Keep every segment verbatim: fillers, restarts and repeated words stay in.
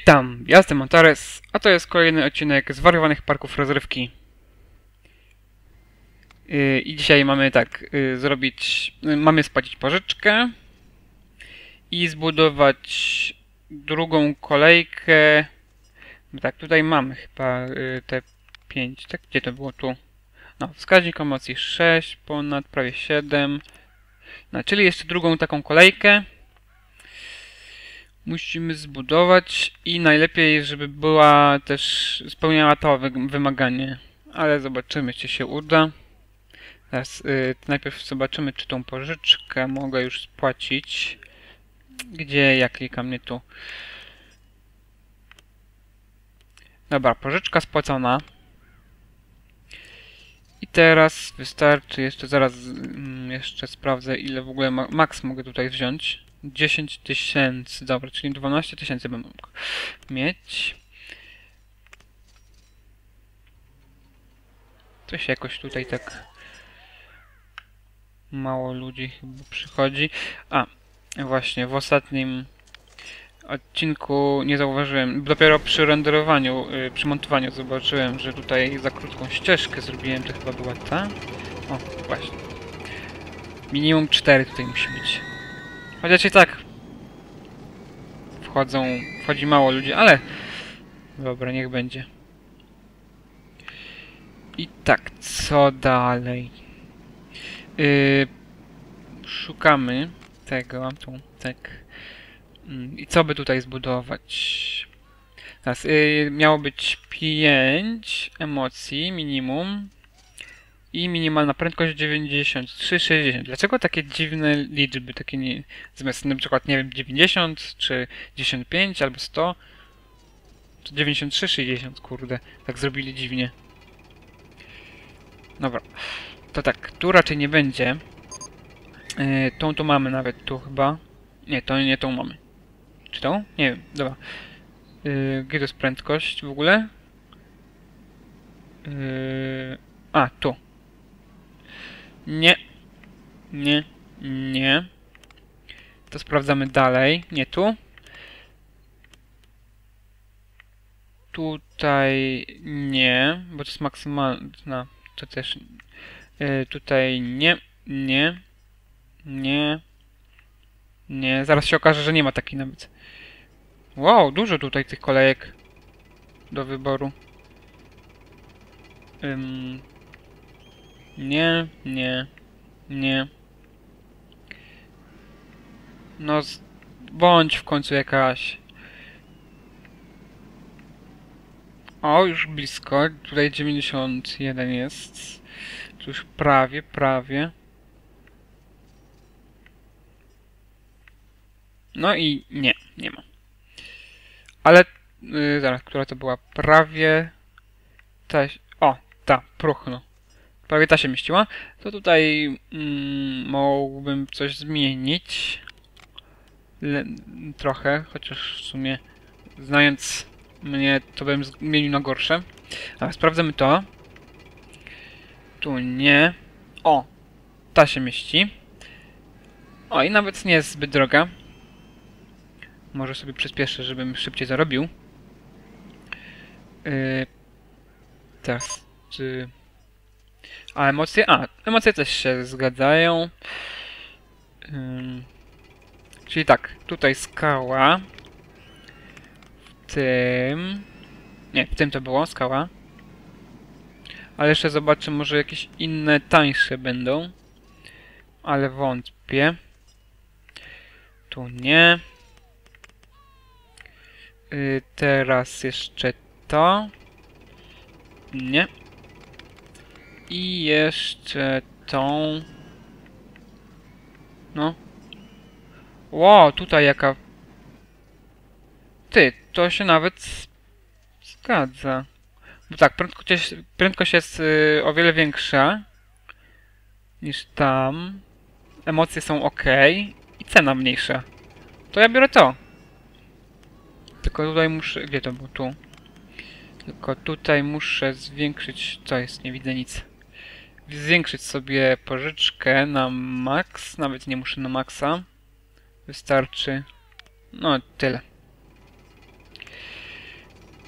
Witam, ja jestem Antares, a to jest kolejny odcinek zwariowanych parków rozrywki. Yy, I dzisiaj mamy tak, yy, zrobić, yy, mamy spłacić pożyczkę i zbudować drugą kolejkę. Tak, tutaj mamy chyba yy, te pięć, tak? Gdzie to było? Tu. No, wskaźnik emocji sześć, ponad prawie siedem. No, czyli jeszcze drugą taką kolejkę musimy zbudować i najlepiej, żeby była też, spełniała to wymaganie. Ale zobaczymy, czy się uda. Teraz yy, najpierw zobaczymy, czy tą pożyczkę mogę już spłacić. Gdzie ja klikam? Nie tu. Dobra, pożyczka spłacona. I teraz wystarczy, jeszcze zaraz mm, jeszcze sprawdzę, ile w ogóle ma max mogę tutaj wziąć. dziesięć tysięcy, dobra, czyli dwanaście tysięcy bym mógł mieć. To się jakoś tutaj tak mało ludzi chyba przychodzi. A, właśnie, w ostatnim odcinku nie zauważyłem, dopiero przy renderowaniu, yy, przy montowaniu zobaczyłem, że tutaj za krótką ścieżkę zrobiłem, to chyba była ta. O, właśnie. Minimum cztery tutaj musi być. Chociaż i tak wchodzą, wchodzi mało ludzi, ale dobra, niech będzie. I tak, co dalej? Yy, szukamy tego, tu, tak. Yy, I co by tutaj zbudować? Teraz, yy, miało być pięć emocji minimum i minimalna prędkość dziewięćdziesiąt trzy sześćdziesiąt. Dlaczego takie dziwne liczby, takie nie, zamiast na przykład, nie wiem, dziewięćdziesiąt czy dziewięćdziesiąt pięć albo sto, to dziewięćdziesiąt trzy sześćdziesiąt, kurde, tak zrobili dziwnie. Dobra, to tak, tu raczej nie będzie. Yy, tą to mamy nawet tu chyba. Nie, to nie tą mamy. Czy tą? Nie wiem, dobra. Yy, gdzie to jest prędkość w ogóle? Yy, a, tu. Nie. Nie. Nie. To sprawdzamy dalej. Nie tu. Tutaj nie, bo to jest maksymalna. To też. Yy, tutaj nie. Nie. Nie. Nie. Zaraz się okaże, że nie ma takiej nawet. Wow, dużo tutaj tych kolejek do wyboru. Ym, nie, nie, nie. No, z, bądź w końcu jakaś. O, już blisko. Tutaj dziewięćdziesiąt jeden jest. Tu już prawie, prawie. No i nie, nie ma. Ale, yy, zaraz, która to była? Prawie... Ta, o, ta, próchno. Prawie ta się mieściła. To tutaj mm, mógłbym coś zmienić. Le, trochę, chociaż w sumie znając mnie, to bym zmienił na gorsze. Ale sprawdzamy to. Tu nie. O, ta się mieści. O, i nawet nie jest zbyt droga. Może sobie przyspieszę, żebym szybciej zarobił. Yy, teraz. Czy... A emocje? A, emocje też się zgadzają. Yy, czyli tak, tutaj skała. W tym... Nie, w tym to było, skała. Ale jeszcze zobaczę, może jakieś inne, tańsze będą. Ale wątpię. Tu nie. Yy, teraz jeszcze to. Nie. I jeszcze tą. No. Wow, tutaj jaka... Ty, to się nawet zgadza. Bo tak, prędkość jest, prędkość jest yy, o wiele większa niż tam. Emocje są ok. I cena mniejsza. To ja biorę to. Tylko tutaj muszę... Gdzie to było? Tu. Tylko tutaj muszę zwiększyć... Co jest? Nie widzę nic. Zwiększyć sobie pożyczkę na max. Nawet nie muszę na maksa. Wystarczy... No, tyle.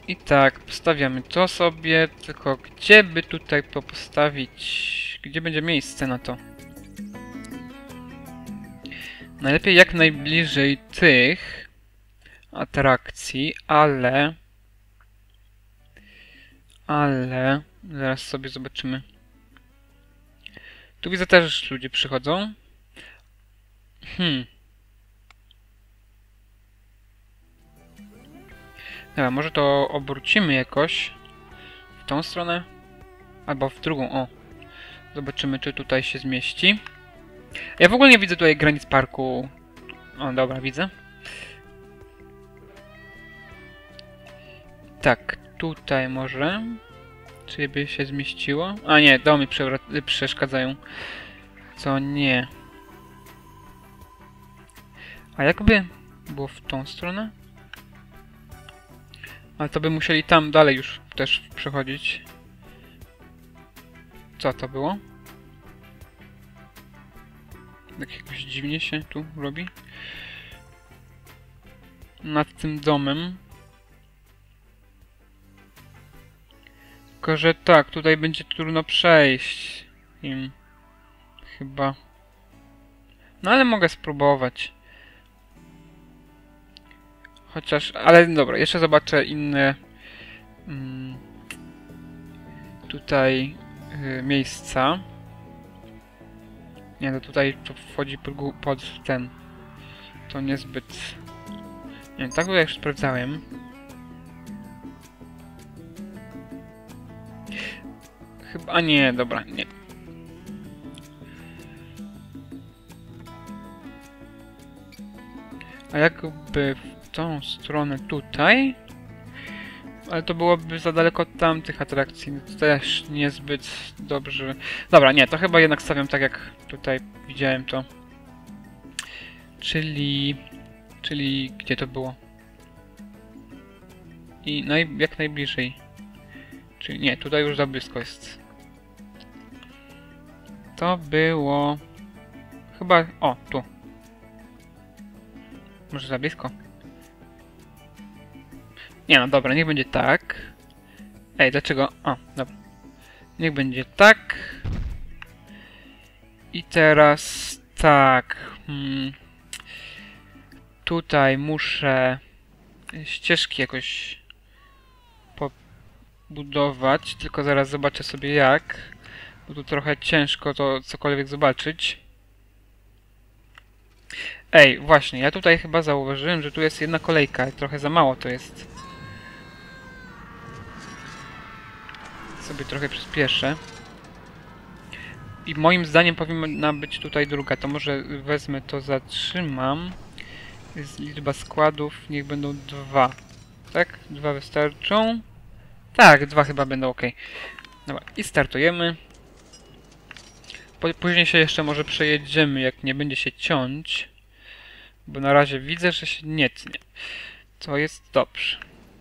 I tak, postawiamy to sobie, tylko gdzie by tutaj to postawić? Gdzie będzie miejsce na to? Najlepiej jak najbliżej tych atrakcji, ale... Ale... Zaraz sobie zobaczymy. Tu widzę też ludzie przychodzą. Hmm. Dobra, może to obrócimy jakoś w tą stronę, albo w drugą, o. Zobaczymy, czy tutaj się zmieści. Ja w ogóle nie widzę tutaj granic parku. O, dobra, widzę. Tak, tutaj może. Czy by się zmieściło? A nie, domy przeszkadzają. Co nie. A jakby było w tą stronę? Ale to by musieli tam dalej już też przechodzić. Co to było? Tak jakoś dziwnie się tu robi. Nad tym domem. Tylko, że tak, tutaj będzie trudno przejść im. Chyba. No ale mogę spróbować. Chociaż, ale dobra, jeszcze zobaczę inne mm, tutaj y, miejsca. Nie, no tutaj to wchodzi pod, pod ten. To niezbyt... Nie wiem, tak tutaj już sprawdzałem. Chyba... A nie, dobra, nie. A jakby w tą stronę tutaj... Ale to byłoby za daleko od tamtych atrakcji. Też niezbyt dobrze. Dobra, nie, to chyba jednak stawiam tak, jak tutaj widziałem to. Czyli... Czyli gdzie to było? I naj, jak najbliżej. Czyli nie, tutaj już za blisko jest. To było... Chyba... O, tu. Może za blisko? Nie no, dobra, niech będzie tak. Ej, dlaczego? O, dobra. Niech będzie tak. I teraz tak. Hmm. Tutaj muszę ścieżki jakoś pobudować, tylko zaraz zobaczę sobie jak. Bo tu trochę ciężko to cokolwiek zobaczyć. Ej, właśnie, ja tutaj chyba zauważyłem, że tu jest jedna kolejka. Trochę za mało to jest. Sobie trochę przyspieszę. I moim zdaniem powinna być tutaj druga. To może wezmę to, zatrzymam. Jest liczba składów, niech będą dwa. Tak? Dwa wystarczą? Tak, dwa chyba będą ok. Dobra, i startujemy. Później się jeszcze może przejedziemy, jak nie będzie się ciąć. Bo na razie widzę, że się nie tnie. To jest dobrze.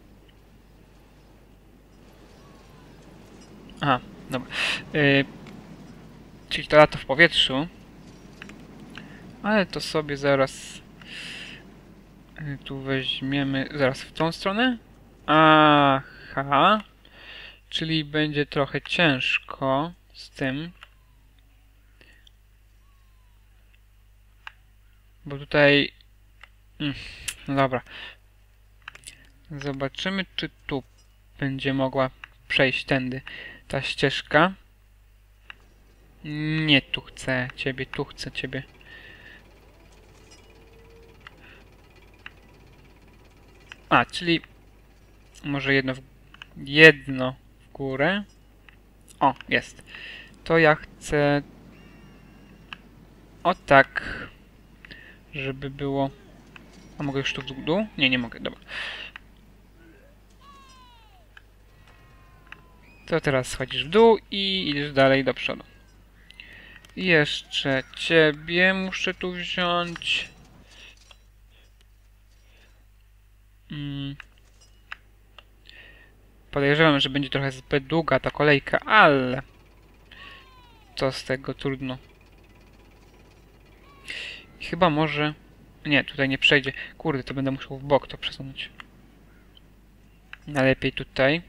Aha, dobra. Yy, czyli to lato w powietrzu. Ale to sobie zaraz... Yy, tu weźmiemy... Zaraz w tą stronę? Aha. Czyli będzie trochę ciężko z tym. Bo tutaj... Mm, no dobra. Zobaczymy, czy tu będzie mogła przejść tędy ta ścieżka. Nie, tu chcę ciebie, tu chcę ciebie. A, czyli może jedno w, jedno w górę. O, jest. To ja chcę... O tak. Żeby było... A mogę już tu w dół? Nie, nie mogę, dobra. To teraz schodzisz w dół i idziesz dalej do przodu. I jeszcze ciebie muszę tu wziąć. Hmm. Podejrzewam, że będzie trochę zbyt długa ta kolejka, ale... Co z tego, trudno. I chyba może... Nie, tutaj nie przejdzie. Kurde, to będę musiał w bok to przesunąć. Najlepiej tutaj.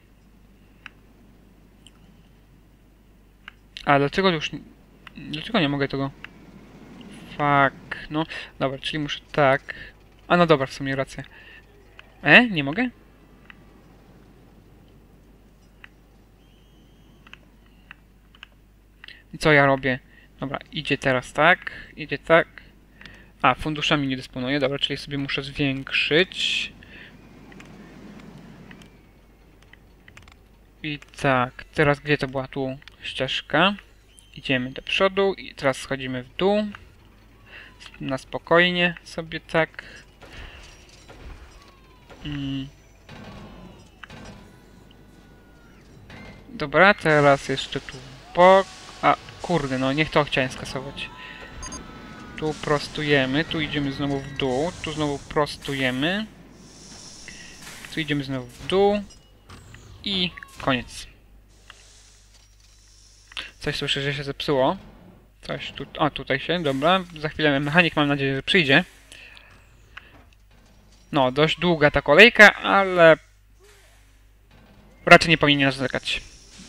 A dlaczego już... Dlaczego nie mogę tego... Fuck, no. Dobra, czyli muszę tak... A no dobra, w sumie rację. E? Nie mogę? I co ja robię? Dobra, idzie teraz tak, idzie tak. A, funduszami nie dysponuję, dobra, czyli sobie muszę zwiększyć. I tak, teraz gdzie to była tu ścieżka? Idziemy do przodu i teraz schodzimy w dół. Na spokojnie sobie tak. Mm. Dobra, teraz jeszcze tu w bok. A, kurde, no niech to chciałem skasować. Tu prostujemy, tu idziemy znowu w dół, tu znowu prostujemy. Tu idziemy znowu w dół. I koniec. Coś słyszę, że się zepsuło. Coś tu... O, tutaj się, dobra. Za chwilę mechanik, mam nadzieję, że przyjdzie. No, dość długa ta kolejka, ale... raczej nie powinien nas czekać.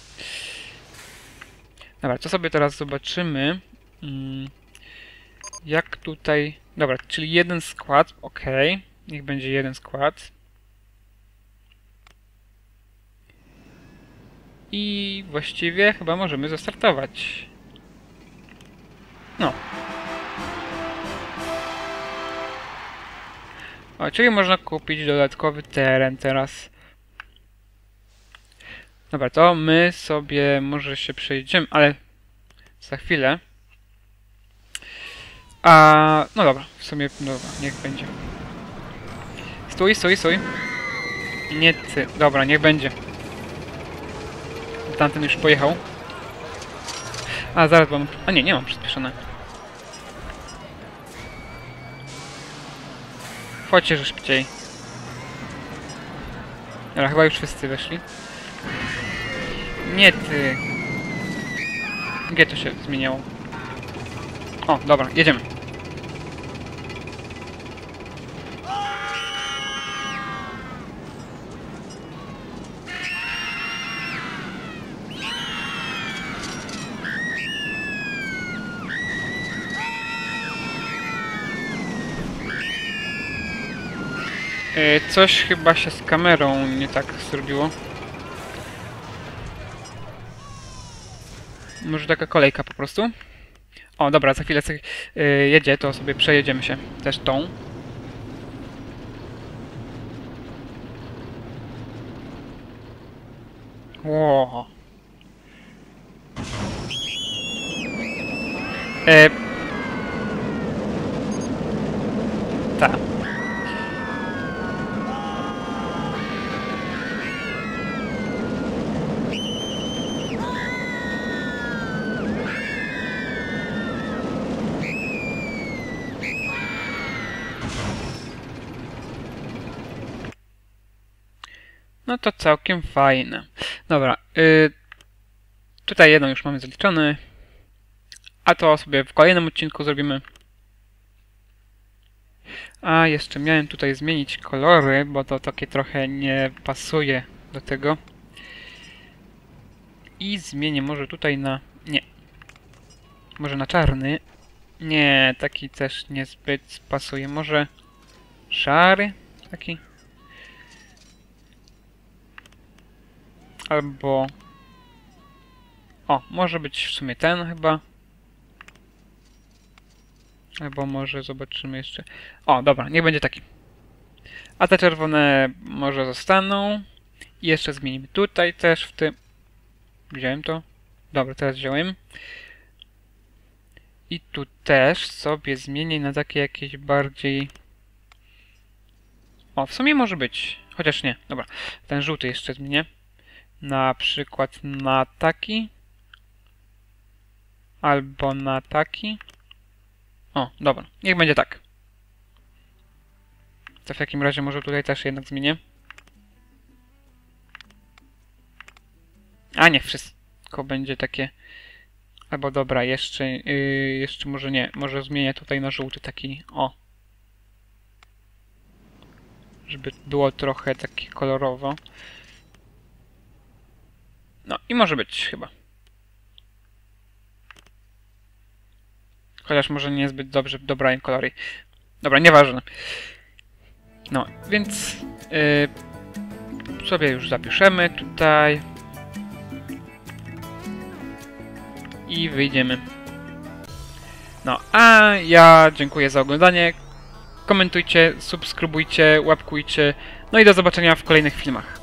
Dobra, co sobie teraz zobaczymy? Hmm. Jak tutaj... Dobra, czyli jeden skład, ok. Niech będzie jeden skład. I właściwie chyba możemy zastartować. No. O, czyli można kupić dodatkowy teren teraz. Dobra, to my sobie może się przejdziemy, ale za chwilę. A, no dobra, w sumie, dobra, niech będzie. Stój, stój, stój. Nie ty, dobra, niech będzie. Tamten już pojechał. A, zaraz mam... A nie, nie mam przyspieszone. Chodźcie, że szybciej. Dobra, chyba już wszyscy weszli. Nie ty. Gdzie to się zmieniało? O, dobra, jedziemy. Yy, coś chyba się z kamerą nie tak zrobiło. Może taka kolejka po prostu? O, dobra, za chwilę yy, jedzie, to sobie przejedziemy się też tą. Ło. Yy. Tak. No to całkiem fajne. Dobra, yy, tutaj jedno już mamy zaliczone, a to sobie w kolejnym odcinku zrobimy. A, jeszcze miałem tutaj zmienić kolory, bo to takie trochę nie pasuje do tego. I zmienię może tutaj na... nie. Może na czarny. Nie, taki też niezbyt pasuje. Może szary? Taki? Albo... O, może być w sumie ten chyba. Albo może zobaczymy jeszcze... O, dobra, niech będzie taki. A te czerwone może zostaną. I jeszcze zmienimy tutaj też w tym... Wziąłem to? Dobra, teraz wziąłem. I tu też sobie zmienię na takie jakieś bardziej... O, w sumie może być. Chociaż nie. Dobra, ten żółty jeszcze zmienię. Na przykład na taki. Albo na taki. O, dobra. Niech będzie tak. To w takim razie może tutaj też jednak zmienię. A niech wszystko będzie takie... Albo dobra, jeszcze, yy, jeszcze może nie. Może zmienię tutaj na żółty taki, o. Żeby było trochę takie kolorowo. I może być chyba. Chociaż może niezbyt dobrze dobrałem kolory. Dobra, nieważne. No, więc yy, sobie już zapiszemy tutaj. I wyjdziemy. No, a ja dziękuję za oglądanie. Komentujcie, subskrybujcie, łapkujcie. No i do zobaczenia w kolejnych filmach.